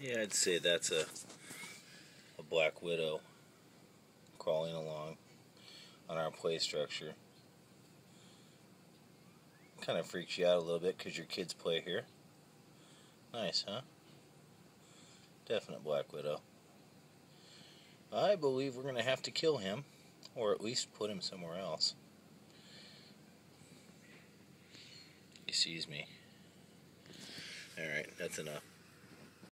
Yeah, I'd say that's a black widow crawling along on our play structure. Kind of freaks you out a little bit because your kids play here. Nice, huh? Definite black widow. I believe we're going to have to kill him, or at least put him somewhere else. He sees me. Alright, that's enough.